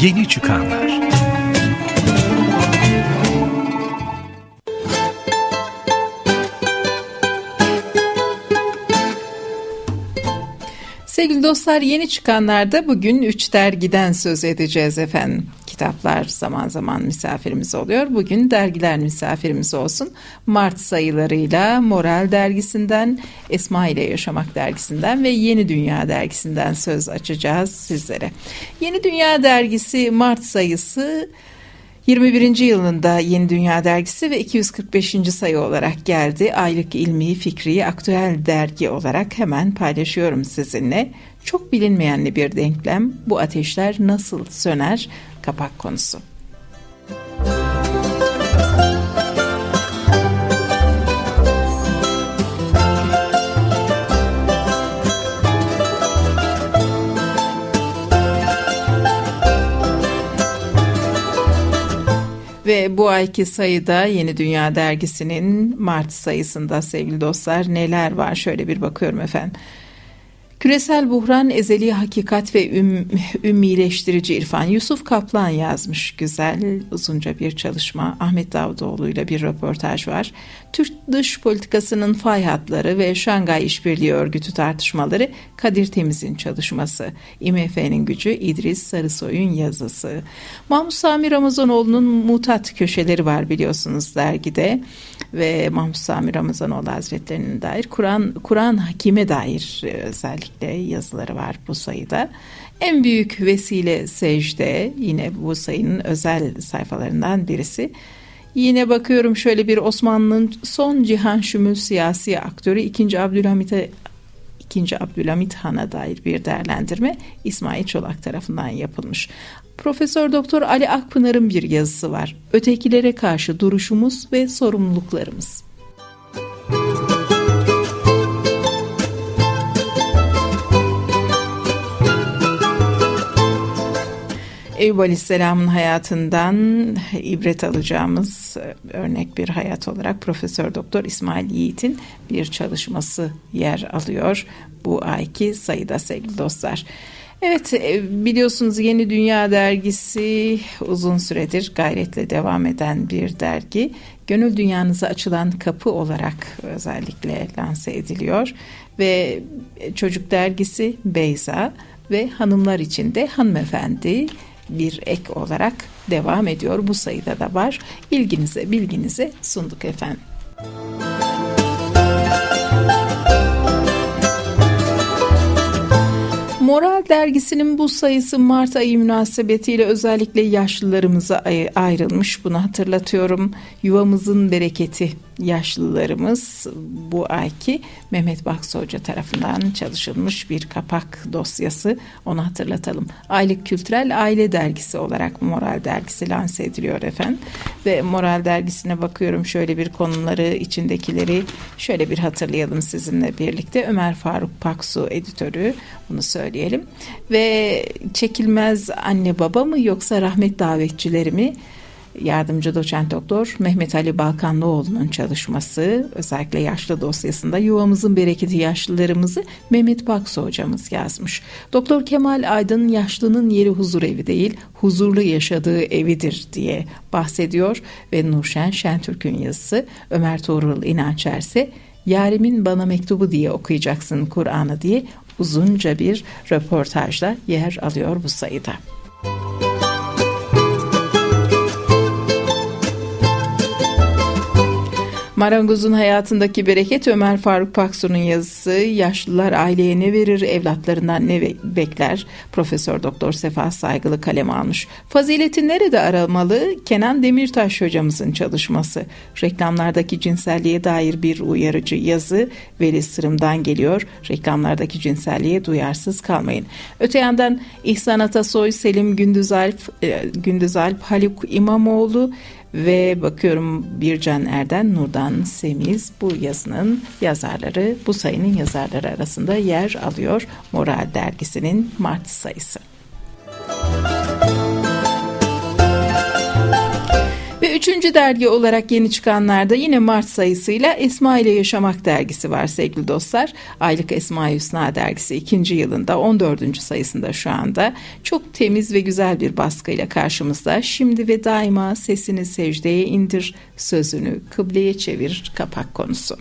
Yeni çıkanlar. Sevgili dostlar, yeni çıkanlarda bugün 3 dergiden söz edeceğiz efendim. Kitaplar zaman zaman misafirimiz oluyor. Bugün dergiler misafirimiz olsun. Mart sayılarıyla Moral dergisinden, Esma ile Yaşamak dergisinden ve Yeni Dünya dergisinden söz açacağız sizlere. Yeni Dünya dergisi Mart sayısı 21. yılında Yeni Dünya dergisi ve 245. sayı olarak geldi. Aylık ilmi, fikri, aktüel dergi olarak hemen paylaşıyorum sizinle. Çok bilinmeyen bir denklem, bu ateşler nasıl söner? Kapak konusu. Ve bu ayki sayıda Yeni Dünya dergisinin Mart sayısında sevgili dostlar neler var? Şöyle bir bakıyorum efendim. Küresel buhran, ezeli hakikat ve ümmileştirici irfan. Yusuf Kaplan yazmış, güzel uzunca bir çalışma. Ahmet Davutoğlu ile bir röportaj var. Türk dış politikasının fay hatları ve Şangay İşbirliği Örgütü tartışmaları, Kadir Temiz'in çalışması. IMF'nin gücü, İdris Sarısoy'un yazısı. Mahmut Sami Ramazanoğlu'nun mutat köşeleri var biliyorsunuz dergide. Ve Mahmut Sami Ramazanoğlu Hazretleri'nin dair Kur'an Hakim'e dair özellikle yazıları var bu sayıda. En büyük vesile secde, yine bu sayının özel sayfalarından birisi. Yine bakıyorum şöyle bir Osmanlı'nın son cihan şümül siyasi aktörü 2. Abdülhamit Han'a dair bir değerlendirme İsmail Çolak tarafından yapılmış. Profesör Doktor Ali Akpınar'ın bir yazısı var. Ötekilere karşı duruşumuz ve sorumluluklarımız. Eyüp Aleyhisselam'ın hayatından ibret alacağımız örnek bir hayat olarak Profesör Doktor İsmail Yiğit'in bir çalışması yer alıyor bu ayki sayıda sevgili dostlar. Evet, biliyorsunuz Yeni Dünya dergisi uzun süredir gayretle devam eden bir dergi. Gönül dünyanıza açılan kapı olarak özellikle lanse ediliyor ve çocuk dergisi Beyza ve hanımlar için de hanımefendi bir ek olarak devam ediyor. Bu sayıda da var. İlginize, bilginize sunduk efendim. Moral dergisinin bu sayısı Mart ayı münasebetiyle özellikle yaşlılarımıza ayrılmış. Bunu hatırlatıyorum. Yuvamızın bereketi yaşlılarımız bu ayki Mehmet Baksı Hoca tarafından çalışılmış bir kapak dosyası. Onu hatırlatalım. Aylık Kültürel Aile Dergisi olarak Moral dergisi lanse ediliyor efendim. Ve Moral dergisine bakıyorum, şöyle bir konuları, içindekileri şöyle bir hatırlayalım sizinle birlikte. Ömer Faruk Paksu editörü, bunu söyleyelim. Ve çekilmez anne baba mı yoksa rahmet davetçileri mi? Yardımcı doçent doktor Mehmet Ali Balkanlıoğlu'nun çalışması, özellikle yaşlı dosyasında Yuvamızın Bereketi yaşlılarımızı Mehmet Baksı hocamız yazmış. Doktor Kemal Aydın yaşlının yeri huzur evi değil, huzurlu yaşadığı evidir diye bahsediyor ve Nurşen Şentürk'ün yazısı. Ömer Tuğrul İnançer ise Yarimin Bana Mektubu diye okuyacaksın Kur'an'ı diye uzunca bir röportajla yer alıyor bu sayıda. Marangozun hayatındaki bereket Ömer Faruk Paksu'nun yazısı. Yaşlılar aileye ne verir, evlatlarından ne bekler? Profesör Doktor Sefa Saygılı kaleme almış. Fazileti nerede aramalı? Kenan Demirtaş hocamızın çalışması. Reklamlardaki cinselliğe dair bir uyarıcı yazı Veli Sırım'dan geliyor. Reklamlardaki cinselliğe duyarsız kalmayın. Öte yandan İhsan Atasoy, Selim Gündüzalp, Haluk İmamoğlu ve bakıyorum Bircan Erden, Nurdan Semiz bu yazının yazarları, bu sayının yazarları arasında yer alıyor Moral dergisinin Mart sayısı. Ve Üçüncü dergi olarak yeni çıkanlarda yine Mart sayısıyla Esma ile Yaşamak dergisi var sevgili dostlar. Aylık Esma-i Hüsna dergisi 2. yılında 14. sayısında şu anda. Çok temiz ve güzel bir baskıyla karşımızda. Şimdi ve daima sesini secdeye indir, sözünü kıbleye çevir kapak konusu.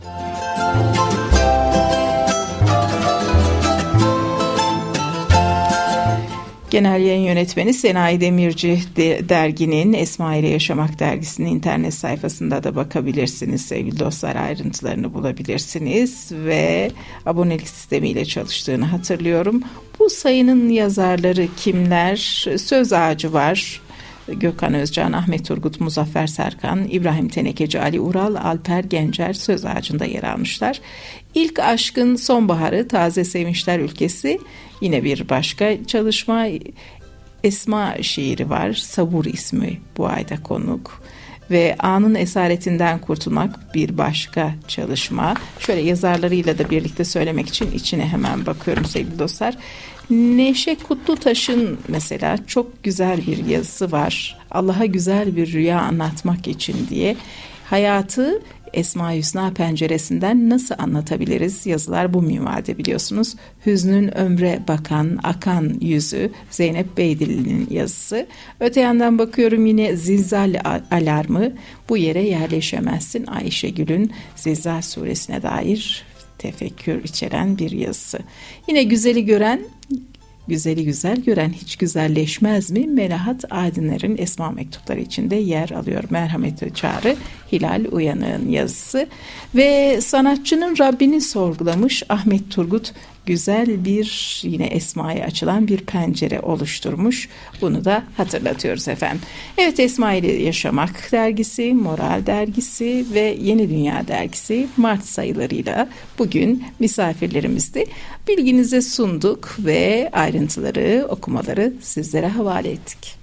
Genel Yayın Yönetmeni Senayi Demirci derginin Esma ile Yaşamak dergisinin internet sayfasında da bakabilirsiniz sevgili dostlar, ayrıntılarını bulabilirsiniz ve abonelik sistemiyle çalıştığını hatırlıyorum. Bu sayının yazarları kimler? Söz Ağacı var. Gökhan Özcan, Ahmet Turgut, Muzaffer Serkan, İbrahim Tenekeci, Ali Ural, Alper Gencer Söz Ağacı'nda yer almışlar. İlk Aşkın Sonbaharı, Taze Sevinçler Ülkesi yine bir başka çalışma. Esma şiiri var, Sabur ismi bu ayda konuk. Ve Anın Esaretinden Kurtulmak bir başka çalışma. Şöyle yazarlarıyla da birlikte söylemek için içine hemen bakıyorum sevgili dostlar. Neşe Kutlutaş'ın mesela çok güzel bir yazısı var. Allah'a güzel bir rüya anlatmak için diye. Hayatı Esma-i Hüsna penceresinden nasıl anlatabiliriz? Yazılar bu minvalde biliyorsunuz. Hüznün ömre bakan, akan yüzü, Zeynep Beydilli'nin yazısı. Öte yandan bakıyorum yine Zilzal Alarmı, bu yere yerleşemezsin, Ayşegül'ün Zilzal suresine dair tefekkür içeren bir yazısı. Yine güzeli gören, güzeli güzel gören hiç güzelleşmez mi? Melahat Aydınlar'ın Esma mektupları içinde yer alıyor. Merhamete Çağrı, Hilal Uyanık'ın yazısı ve sanatçının Rabbini sorgulamış Ahmet Turgut güzel bir yine Esma'ya açılan bir pencere oluşturmuş. Bunu da hatırlatıyoruz efendim. Evet, Esma ile Yaşamak dergisi, Moral dergisi ve Yeni Dünya dergisi Mart sayılarıyla bugün misafirlerimizdi. Bilginize sunduk ve ayrıntıları, okumaları sizlere havale ettik.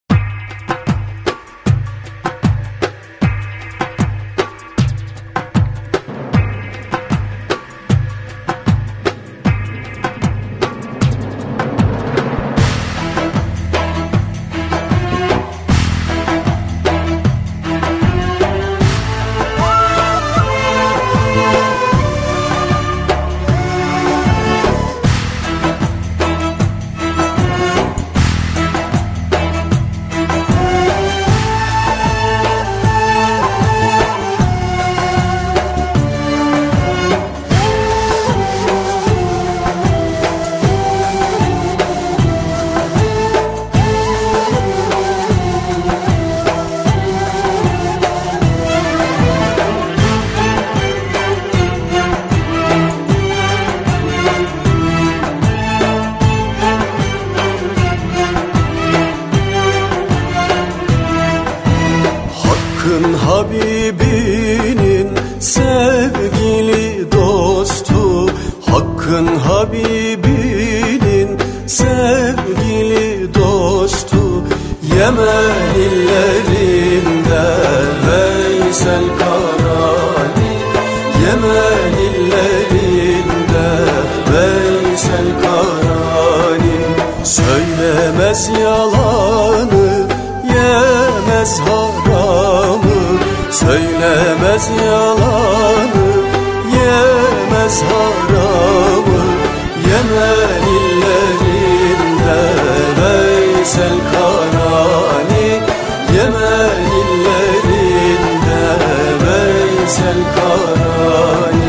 Habibinin sevgili dostu, Hakk'ın Habibinin sevgili dostu, Yemen illerinde Veysel Karani, Yemen illerinde Veysel Karani, söylemez yalanı, yemez haramı, söylemez yalanı, yemez haramı, Yemen illerinde Veysel Karani, Yemen illerinde Veysel Karani.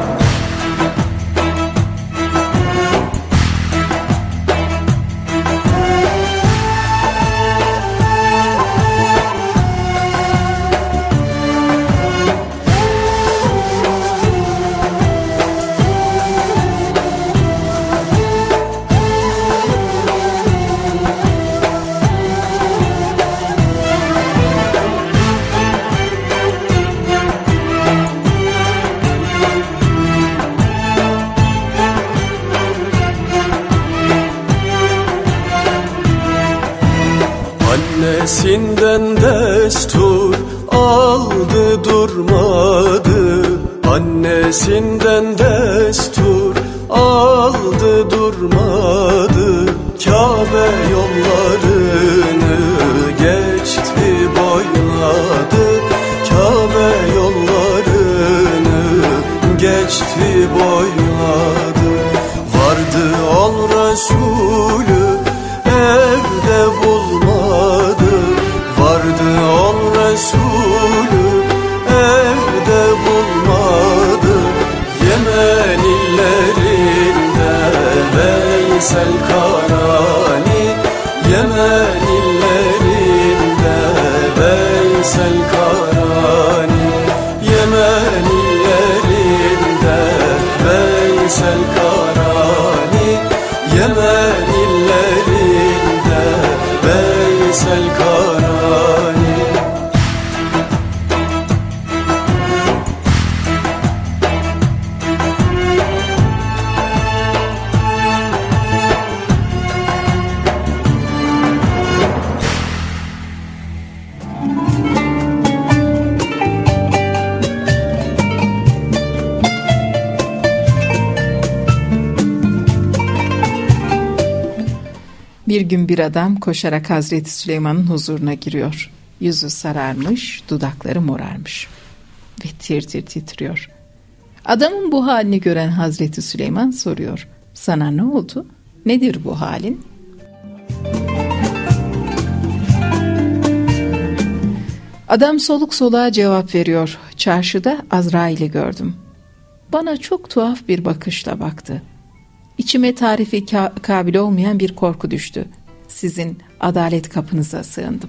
Annesinden destur aldı durmadı, annesinden destur aldı durmadı, Kabe yollarını geçti boyladı, boyladı. Vardı ol Resulü evde bulmadı. Vardı ol Resulü evde bulmadı. Yemen illerinde Veysel Karani, Yemen illerinde Veysel Karani, Yemen illerinde Veysel Karani, Yemen illerinde Veysel Karani. Bir gün bir adam koşarak Hazreti Süleyman'ın huzuruna giriyor. Yüzü sararmış, dudakları morarmış ve tir tir titriyor. Adamın bu halini gören Hazreti Süleyman soruyor. Sana ne oldu? Nedir bu halin? Adam soluk soluğa cevap veriyor. Çarşıda Azrail'i gördüm. Bana çok tuhaf bir bakışla baktı. İçime tarifi kabil olmayan bir korku düştü. Sizin adalet kapınıza sığındım.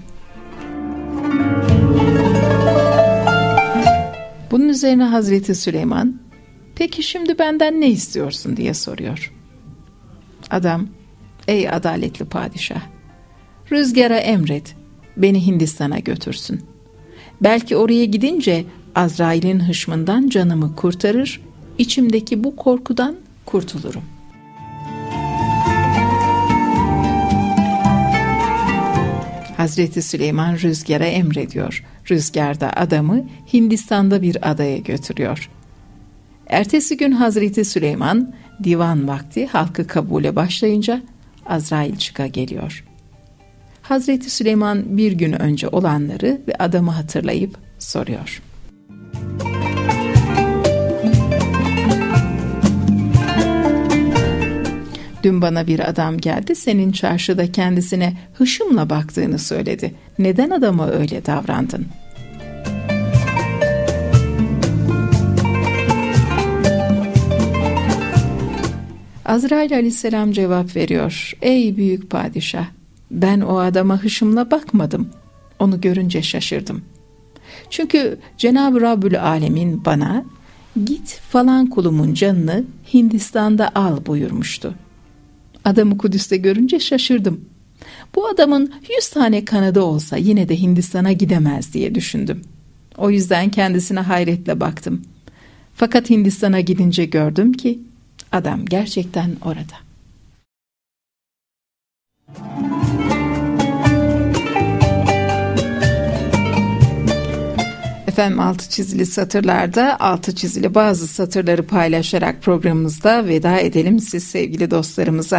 Bunun üzerine Hazreti Süleyman, peki şimdi benden ne istiyorsun diye soruyor. Adam, ey adaletli padişah, rüzgara emret, beni Hindistan'a götürsün. Belki oraya gidince Azrail'in hışmından canımı kurtarır, içimdeki bu korkudan kurtulurum. Hazreti Süleyman rüzgara emrediyor. Rüzgar da adamı Hindistan'da bir adaya götürüyor. Ertesi gün Hazreti Süleyman divan vakti halkı kabule başlayınca Azrail çıka geliyor. Hazreti Süleyman bir gün önce olanları ve adamı hatırlayıp soruyor. Dün bana bir adam geldi, senin çarşıda kendisine hışımla baktığını söyledi. Neden adama öyle davrandın? Azrail aleyhisselam cevap veriyor. Ey büyük padişah, ben o adama hışımla bakmadım. Onu görünce şaşırdım. Çünkü Cenab-ı Rabbül Alemin bana git falan kulumun canını Hindistan'da al buyurmuştu. Adamı Kudüs'te görünce şaşırdım. Bu adamın 100 tane kanadı olsa yine de Hindistan'a gidemez diye düşündüm. O yüzden kendisine hayretle baktım. Fakat Hindistan'a gidince gördüm ki adam gerçekten orada. Efendim, altı çizili satırlarda altı çizili bazı satırları paylaşarak programımızda veda edelim siz sevgili dostlarımıza.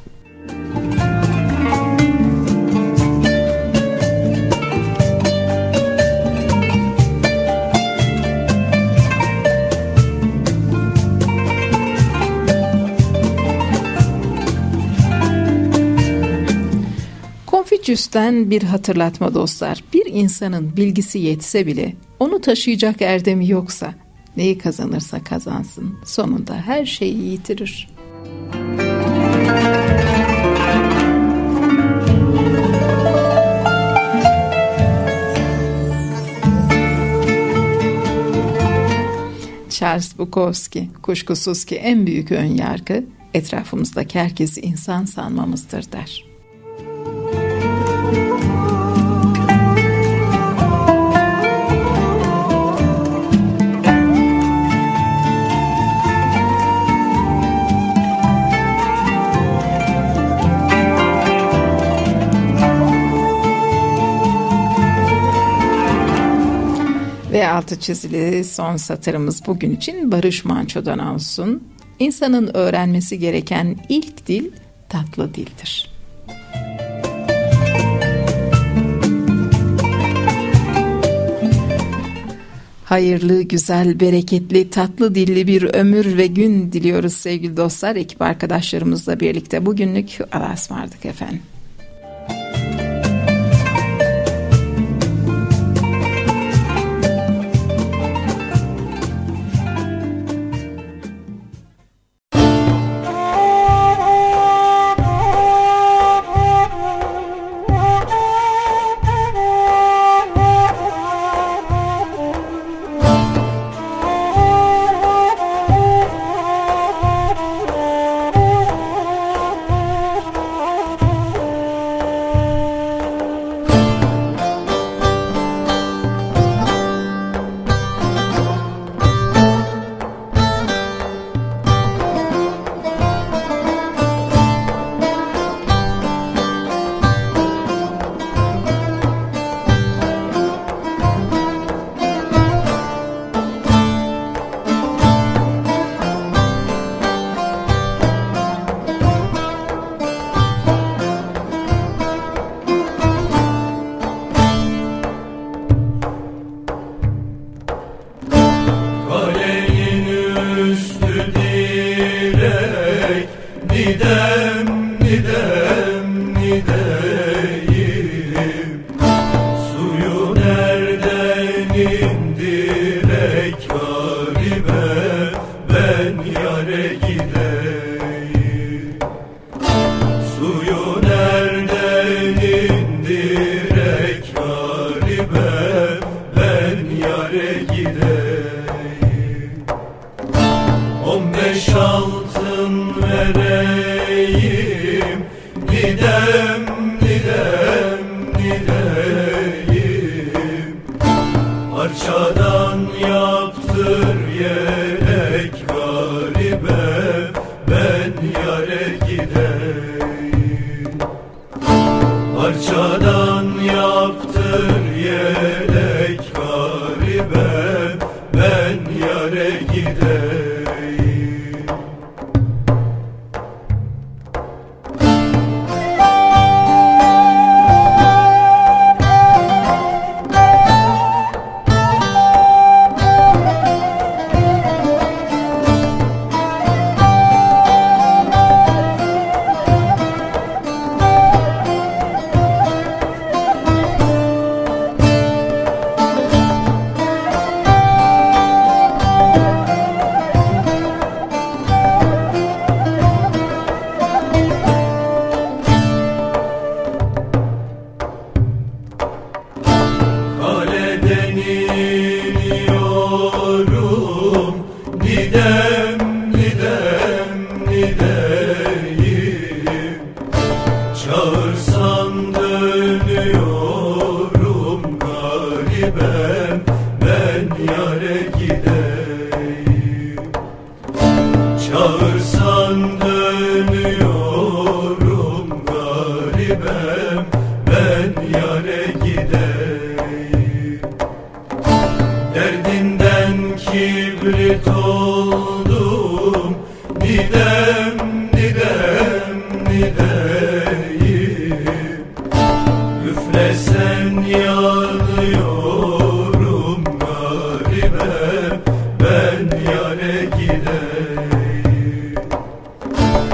Konfüçyüs'ten bir hatırlatma dostlar. Bir insanın bilgisi yetse bile onu taşıyacak erdemi yoksa neyi kazanırsa kazansın sonunda her şeyi yitirir. Charles Bukowski, kuşkusuz ki en büyük önyargı etrafımızdaki herkesi insan sanmamızdır der. Ve altı çizili son satırımız bugün için Barış Manço'dan olsun. İnsanın öğrenmesi gereken ilk dil tatlı dildir. hayırlı, güzel, bereketli, tatlı dilli bir ömür ve gün diliyoruz sevgili dostlar. Ekip arkadaşlarımızla birlikte bugünlük Allah'a ısmarladık efendim.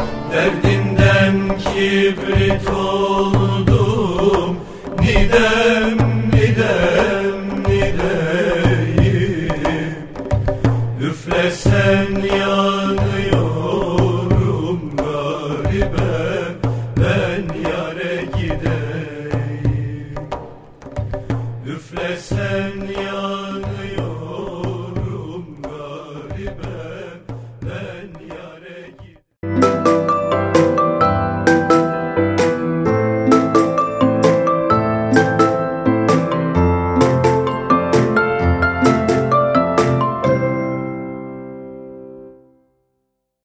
Derdinden kibrit oldum, nidem